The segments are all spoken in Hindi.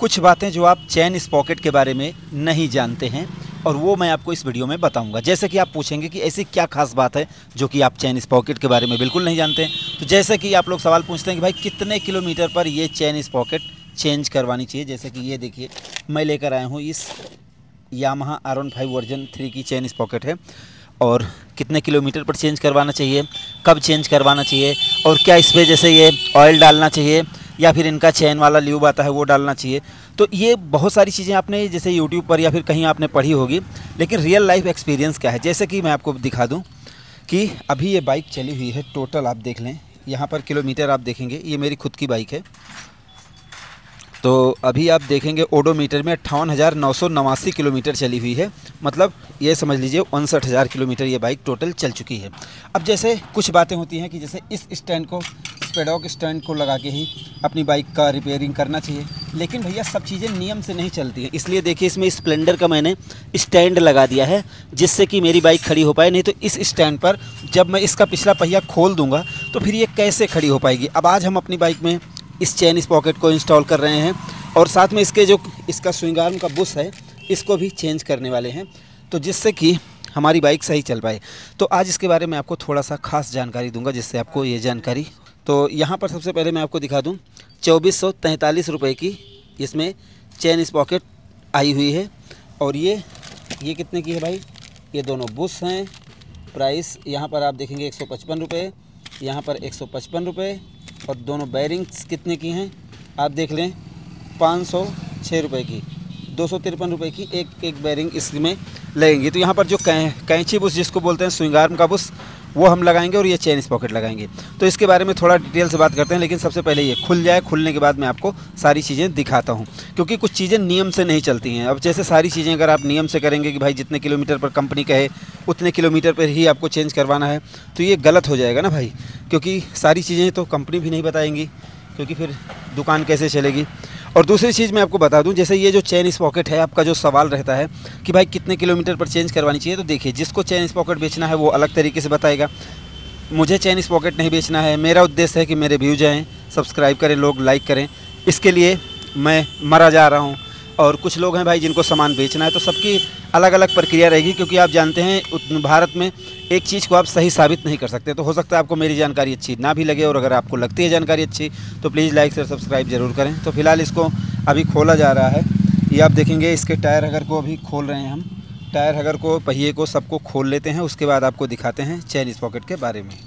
कुछ बातें जो आप चेन स्पॉकेट के बारे में नहीं जानते हैं और वो मैं आपको इस वीडियो में बताऊंगा। जैसे कि आप पूछेंगे कि ऐसी क्या खास बात है जो कि आप चेन स्पॉकेट के बारे में बिल्कुल नहीं जानते हैं। तो जैसे कि आप लोग सवाल पूछते हैं कि भाई कितने किलोमीटर पर ये चेन स्पॉकेट चेंज करवानी चाहिए। जैसे कि ये देखिए मैं लेकर आया हूँ इस यामाहा R15 वर्जन 3 की चेन स्पॉकेट है, और कितने किलोमीटर पर चेंज करवाना चाहिए, कब चेंज करवाना चाहिए, और क्या इस पर जैसे ये ऑयल डालना चाहिए या फिर इनका चेन वाला ल्यूब आता है वो डालना चाहिए। तो ये बहुत सारी चीज़ें आपने जैसे यूट्यूब पर या फिर कहीं आपने पढ़ी होगी, लेकिन रियल लाइफ एक्सपीरियंस क्या है। जैसे कि मैं आपको दिखा दूं कि अभी ये बाइक चली हुई है, टोटल आप देख लें यहाँ पर किलोमीटर आप देखेंगे, ये मेरी खुद की बाइक है। तो अभी आप देखेंगे ओडोमीटर में 58,989 किलोमीटर चली हुई है, मतलब ये समझ लीजिए 59,000 किलोमीटर ये बाइक टोटल चल चुकी है। अब जैसे कुछ बातें होती हैं कि जैसे इस स्टैंड को, पेडॉक स्टैंड को लगा के ही अपनी बाइक का रिपेयरिंग करना चाहिए, लेकिन भैया सब चीज़ें नियम से नहीं चलती हैं। इसलिए देखिए इसमें स्प्लेंडर का मैंने स्टैंड लगा दिया है जिससे कि मेरी बाइक खड़ी हो पाए, नहीं तो इस स्टैंड पर जब मैं इसका पिछला पहिया खोल दूंगा तो फिर ये कैसे खड़ी हो पाएगी। अब आज हम अपनी बाइक में इस चेन स्पॉकेट को इंस्टॉल कर रहे हैं और साथ में इसके जो इसका स्विंग आर्म का बुश है इसको भी चेंज करने वाले हैं, तो जिससे कि हमारी बाइक सही चल पाए। तो आज इसके बारे में आपको थोड़ा सा खास जानकारी दूंगा जिससे आपको ये जानकारी। तो यहाँ पर सबसे पहले मैं आपको दिखा दूँ 2443 रुपये की इसमें चेन स्पॉकेट आई हुई है, और ये कितने की है भाई। ये दोनों बुश हैं, प्राइस यहाँ पर आप देखेंगे 155 रुपये, यहाँ पर 155 रुपये, और दोनों बैरिंग्स कितने की हैं आप देख लें 506 रुपये की, 253 रुपये की एक बैरिंग इसमें लगेंगी। तो यहाँ पर जो कैंची बुश जिसको बोलते हैं स्विंग आर्म का बुश वो हम लगाएंगे और ये चेन स्पॉकेट लगाएंगे। तो इसके बारे में थोड़ा डिटेल से बात करते हैं, लेकिन सबसे पहले ये खुल जाए, खुलने के बाद मैं आपको सारी चीज़ें दिखाता हूँ, क्योंकि कुछ चीज़ें नियम से नहीं चलती हैं। अब जैसे सारी चीज़ें अगर आप नियम से करेंगे कि भाई जितने किलोमीटर पर कंपनी कहे उतने किलोमीटर पर ही आपको चेंज करवाना है, तो ये गलत हो जाएगा ना भाई, क्योंकि सारी चीज़ें तो कंपनी भी नहीं बताएंगी, क्योंकि फिर दुकान कैसे चलेगी। और दूसरी चीज़ मैं आपको बता दूं, जैसे ये जो चेन स्पॉकेट है, आपका जो सवाल रहता है कि भाई कितने किलोमीटर पर चेंज करवानी चाहिए, तो देखिए जिसको चेन स्पॉकेट बेचना है वो अलग तरीके से बताएगा। मुझे चेन स्पॉकेट नहीं बेचना है, मेरा उद्देश्य है कि मेरे व्यूज आएँ, सब्सक्राइब करें लोग, लाइक करें, इसके लिए मैं मरा जा रहा हूँ। और कुछ लोग हैं भाई जिनको सामान बेचना है, तो सबकी अलग अलग प्रक्रिया रहेगी, क्योंकि आप जानते हैं भारत में एक चीज़ को आप सही साबित नहीं कर सकते। तो हो सकता है आपको मेरी जानकारी अच्छी ना भी लगे, और अगर आपको लगती है जानकारी अच्छी तो प्लीज़ लाइक शेयर सब्सक्राइब ज़रूर करें। तो फिलहाल इसको अभी खोला जा रहा है, ये आप देखेंगे इसके टायर हगर को अभी खोल रहे हैं हम। टायर हगर को, पहिए को, सबको खोल लेते हैं, उसके बाद आपको दिखाते हैं चेन स्पॉकेट के बारे में।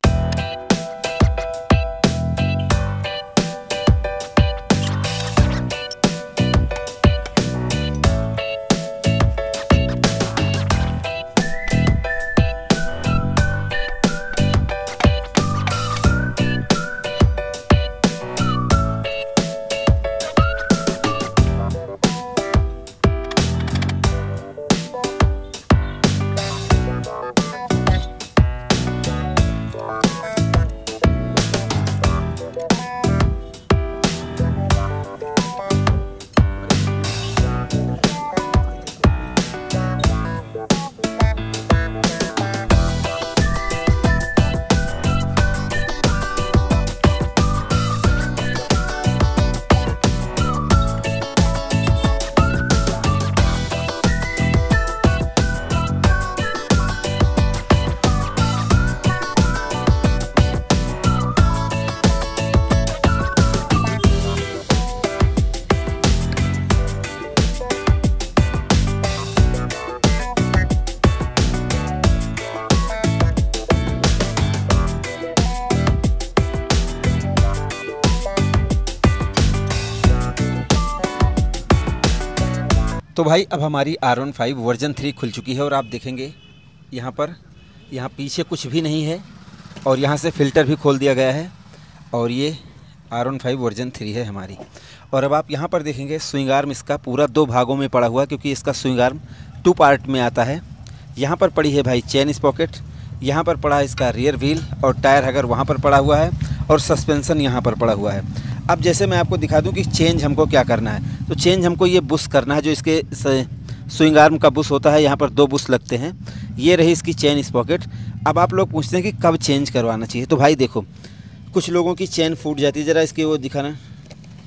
तो भाई अब हमारी R15 वर्जन 3 खुल चुकी है, और आप देखेंगे यहाँ पर, यहाँ पीछे कुछ भी नहीं है, और यहाँ से फ़िल्टर भी खोल दिया गया है, और ये R15 वर्जन 3 है हमारी। और अब आप यहाँ पर देखेंगे स्विंग आर्म इसका पूरा 2 भागों में पड़ा हुआ, क्योंकि इसका स्विंग आर्म 2 पार्ट में आता है। यहाँ पर पड़ी है भाई चेन स्पॉकेट, यहाँ पर पड़ा है इसका रियर व्हील, और टायर हगर वहाँ पर पड़ा हुआ है, और सस्पेंसन यहाँ पर पड़ा हुआ है। अब जैसे मैं आपको दिखा दूं कि चेंज हमको क्या करना है, तो चेंज हमको ये बुश करना है, जो इसके स्विंग आर्म का बुश होता है, यहाँ पर 2 बुश लगते हैं। ये रही इसकी चेन स्पॉकेट। अब आप लोग पूछते हैं कि कब चेंज करवाना चाहिए, तो भाई देखो कुछ लोगों की चेन फूट जाती है, ज़रा इसकी वो दिखाना,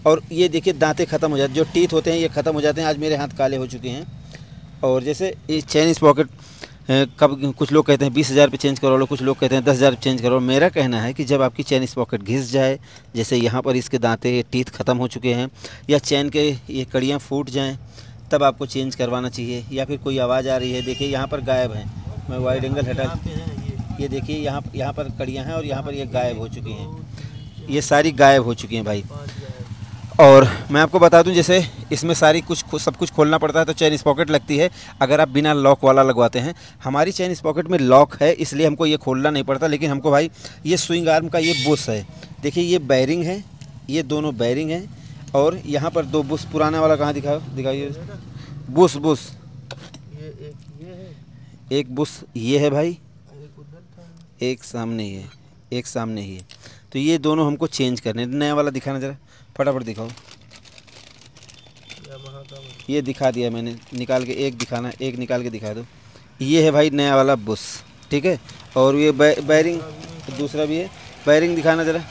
और ये देखिए दांतें ख़त्म हो जाते, जो टीथ होते हैं ये ख़त्म हो जाते हैं। आज मेरे हाथ काले हो चुके हैं। और जैसे ये चैन स्पॉकेट कब कुछ लोग कहते हैं 20,000 पे चेंज करवा लो, कुछ लोग कहते हैं 10,000 पे चेंज करो। मेरा कहना है कि जब आपकी चैन स्पॉकेट घिस जाए, जैसे यहाँ पर इसके दांते टीथ ख़त्म हो चुके हैं, या चैन के ये कड़ियाँ फूट जाएं, तब आपको चेंज करवाना चाहिए। या फिर कोई आवाज़ आ रही है, देखिए यहाँ पर गायब है, मैं वाइड एंगल हटा, ये देखिए यहाँ पर कड़ियाँ हैं और यहाँ पर ये गायब हो चुकी हैं, ये सारी गायब हो चुकी हैं भाई। और मैं आपको बता दूं, जैसे इसमें सारी सब कुछ खोलना पड़ता है, तो चैन स्पॉकेट लगती है अगर आप बिना लॉक वाला लगवाते हैं। हमारी चैन स्पॉकेट में लॉक है, इसलिए हमको ये खोलना नहीं पड़ता। लेकिन हमको भाई ये स्विंग आर्म का ये बुश है, देखिए ये बैरिंग है, ये दोनों बैरिंग हैं। और यहाँ पर 2 बुश, पुराना वाला कहाँ दिखाइए बुश एक बुश ये है भाई, एक सामने ही है, एक सामने ही है। तो ये दोनों हमको चेंज करने। नया वाला दिखाना ज़रा, फटाफट दिखाओ। ये दिखा दिया मैंने, निकाल के एक दिखाना, एक निकाल के दिखा दो। ये है भाई नया वाला बुश, ठीक है। और ये बैरिंग दूसरा भी है, बैरिंग दिखाना ज़रा,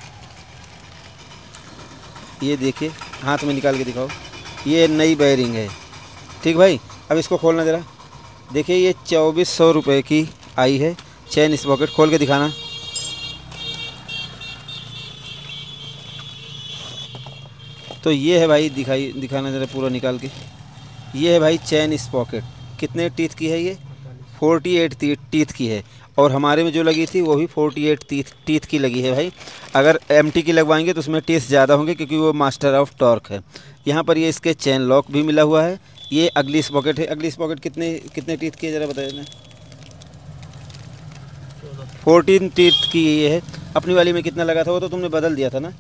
ये देखिए हाथ में निकाल के दिखाओ, ये नई बैरिंग है, ठीक भाई। अब इसको खोलना ज़रा, देखिए ये 2400 रुपये की आई है चैन स्पॉकेट। खोल के दिखाना, तो ये है भाई, दिखाना ज़रा पूरा निकाल के। ये है भाई चैन स्पॉकेट, कितने टीथ की है ये? 48 टीथ की है। और हमारे में जो लगी थी वो भी 48 टीथ की लगी है भाई। अगर एमटी की लगवाएंगे तो उसमें टीथ ज़्यादा होंगे, क्योंकि वो मास्टर ऑफ टॉर्क है। यहाँ पर ये इसके चैन लॉक भी मिला हुआ है। ये अगली स्पॉकेट है, अगली स्पॉकेट कितने टीथ की है ज़रा बताइए ना? 14 टीथ की ये है। अपनी वाली में कितना लगा था वो तो तुमने बदल दिया था ना?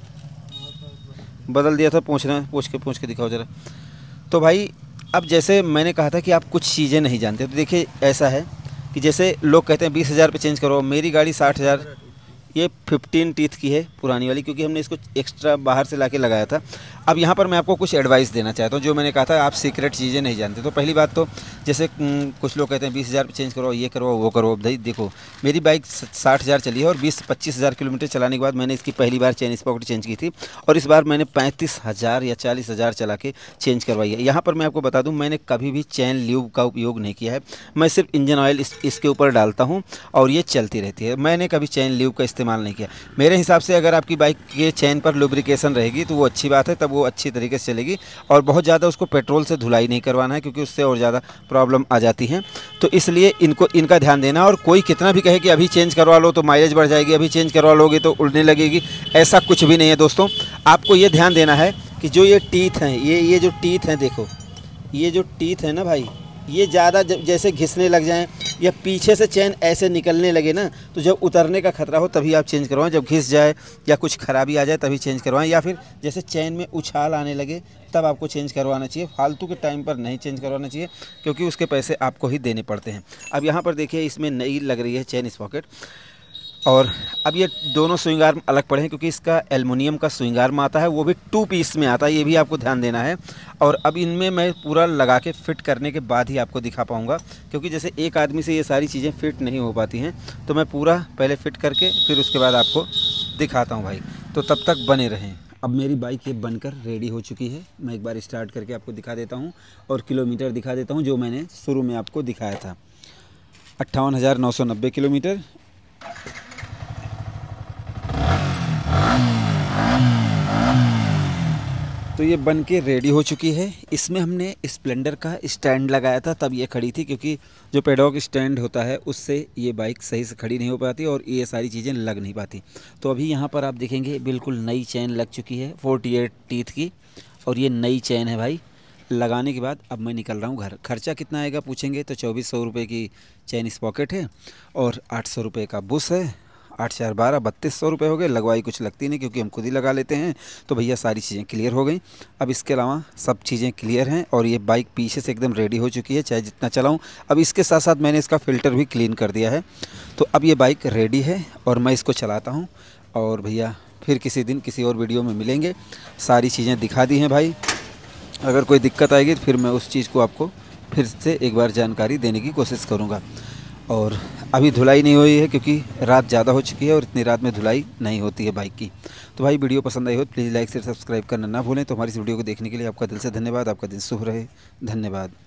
बदल दिया था, पूछ के दिखाओ ज़रा। तो भाई अब जैसे मैंने कहा था कि आप कुछ चीज़ें नहीं जानते, तो देखिए ऐसा है कि जैसे लोग कहते हैं 20,000 पे चेंज करो, मेरी गाड़ी 60,000, ये 15 टीथ की है पुरानी वाली, क्योंकि हमने इसको एक्स्ट्रा बाहर से लाके लगाया था। अब यहाँ पर मैं आपको कुछ एडवाइस देना चाहता हूँ, जो मैंने कहा था आप सीक्रेट चीज़ें नहीं जानते। तो पहली बात तो जैसे कुछ लोग कहते हैं 20,000 पे चेंज करो, ये करो वो करो। भाई देखो, मेरी बाइक 60,000 चली है और 20-25,000 किलोमीटर चलाने के बाद मैंने इसकी पहली बार चैन स्पॉकेट चेंज की थी, और इस बार मैंने 35,000 या 40,000 चला के चेंज करवाई है। यहाँ पर मैं आपको बता दूँ, मैंने कभी भी चैन ल्यूब का उपयोग नहीं किया है। मैं सिर्फ इंजन ऑयल इसके ऊपर डालता हूँ और ये चलती रहती है। मैंने कभी चैन ल्यूब का इस्तेमाल नहीं किया। मेरे हिसाब से अगर आपकी बाइक के चैन पर लुब्रिकेशन रहेगी तो वो अच्छी बात है, तब वो अच्छी तरीके से चलेगी। और बहुत ज़्यादा उसको पेट्रोल से धुलाई नहीं करवाना है, क्योंकि उससे और ज़्यादा प्रॉब्लम आ जाती है। तो इसलिए इनका ध्यान देना। और कोई कितना भी कहे कि अभी चेंज करवा लो तो माइलेज बढ़ जाएगी, अभी चेंज करवा लोगे तो उड़ने लगेगी, ऐसा कुछ भी नहीं है दोस्तों। आपको ये ध्यान देना है कि जो ये टीथ हैं, ये जो टीथ हैं, देखो ये जो टीथ है ना भाई, ये ज़्यादा जैसे घिसने लग जाएं या पीछे से चैन ऐसे निकलने लगे ना, तो जब उतरने का खतरा हो तभी आप चेंज करवाएं। जब घिस जाए या कुछ खराबी आ जाए तभी चेंज करवाएं, या फिर जैसे चैन में उछाल आने लगे तब आपको चेंज करवाना चाहिए। फालतू के टाइम पर नहीं चेंज करवाना चाहिए, क्योंकि उसके पैसे आपको ही देने पड़ते हैं। अब यहाँ पर देखिए, इसमें नई लग रही है चैन स्पॉकेट। और अब ये दोनों स्विंग आर्म अलग पड़े हैं, क्योंकि इसका एल्युमिनियम का स्विंग आर्म आता है, वो भी 2 पीस में आता है, ये भी आपको ध्यान देना है। और अब इनमें मैं पूरा लगा के फिट करने के बाद ही आपको दिखा पाऊँगा, क्योंकि जैसे एक आदमी से ये सारी चीज़ें फिट नहीं हो पाती हैं। तो मैं पूरा पहले फ़िट करके फिर उसके बाद आपको दिखाता हूँ भाई, तो तब तक बने रहें। अब मेरी बाइक ये बनकर रेडी हो चुकी है। मैं एक बार स्टार्ट करके आपको दिखा देता हूँ और किलोमीटर दिखा देता हूँ, जो मैंने शुरू में आपको दिखाया था, 58,990 किलोमीटर। तो ये बन के रेडी हो चुकी है। इसमें हमने स्प्लेंडर का स्टैंड लगाया था, तब ये खड़ी थी, क्योंकि जो पेडॉक स्टैंड होता है उससे ये बाइक सही से खड़ी नहीं हो पाती और ये सारी चीज़ें लग नहीं पाती। तो अभी यहाँ पर आप देखेंगे बिल्कुल नई चैन लग चुकी है 48 टीथ की, और ये नई चैन है भाई। लगाने के बाद अब मैं निकल रहा हूँ घर। खर्चा कितना आएगा पूछेंगे तो 2400 रुपये की चैन स्पॉकेट है और 800 रुपये का बुश है। 8 4 12 3200 रुपये हो गए। लगवाई कुछ लगती नहीं, क्योंकि हम खुद ही लगा लेते हैं। तो भैया सारी चीज़ें क्लियर हो गई। अब इसके अलावा सब चीज़ें क्लियर हैं और ये बाइक पीछे से एकदम रेडी हो चुकी है, चाहे जितना चलाऊं। अब इसके साथ साथ मैंने इसका फ़िल्टर भी क्लीन कर दिया है। तो अब ये बाइक रेडी है और मैं इसको चलाता हूँ। और भैया फिर किसी दिन किसी और वीडियो में मिलेंगे। सारी चीज़ें दिखा दी हैं भाई। अगर कोई दिक्कत आएगी तो फिर मैं उस चीज़ को आपको फिर से एक बार जानकारी देने की कोशिश करूँगा। और अभी धुलाई नहीं हुई है क्योंकि रात ज़्यादा हो चुकी है और इतनी रात में धुलाई नहीं होती है बाइक की। तो भाई वीडियो पसंद आई हो प्लीज़ लाइक शेयर सब्सक्राइब करना ना भूलें। तो हमारी इस वीडियो को देखने के लिए आपका दिल से धन्यवाद। आपका दिन शुभ रहे। धन्यवाद।